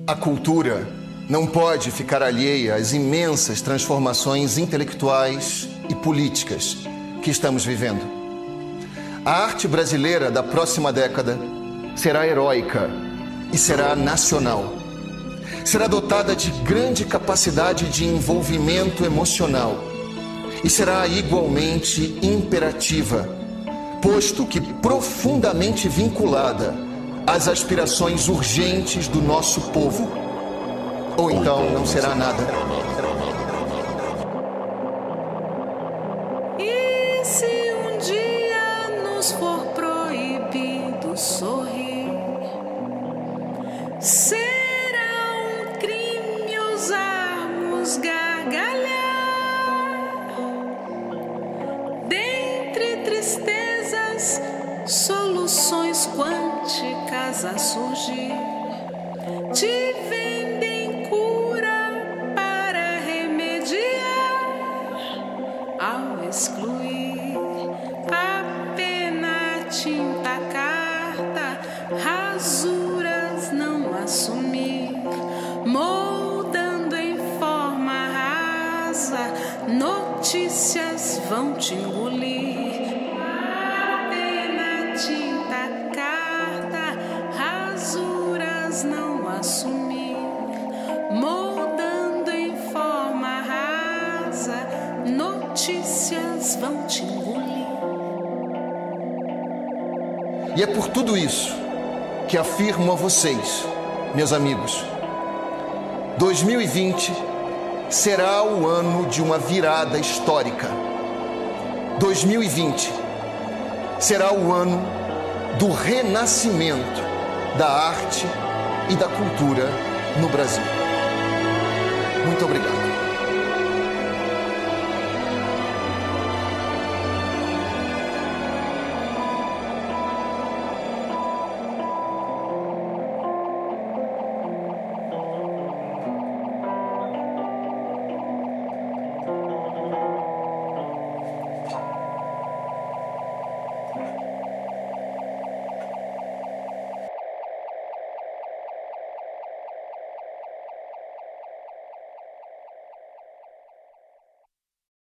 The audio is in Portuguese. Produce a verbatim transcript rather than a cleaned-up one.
A cultura não pode ficar alheia às imensas transformações intelectuais e políticas que estamos vivendo. A arte brasileira da próxima década será heróica e será nacional. Será dotada de grande capacidade de envolvimento emocional e será igualmente imperativa, posto que profundamente vinculada às aspirações urgentes do nosso povo. Ou então não será nada. E se um dia nos for proibido sorrir, será um crime ousarmos gargalhar? Dentre tristezas, soluções quânticas a surgir, te vendem cura para remediar, ao excluir a pena, tinta, carta, rasuras não assumir, moldando em forma rasa, notícias vão te engolir. A pena, tinta, carta, rasuras não assumir, moldando em forma rasa, notícias vão te engolir. E é por tudo isso que afirmo a vocês, meus amigos, dois mil e vinte será o ano de uma virada histórica. dois mil e vinte será o ano do renascimento da arte e da cultura no Brasil. Muito obrigado.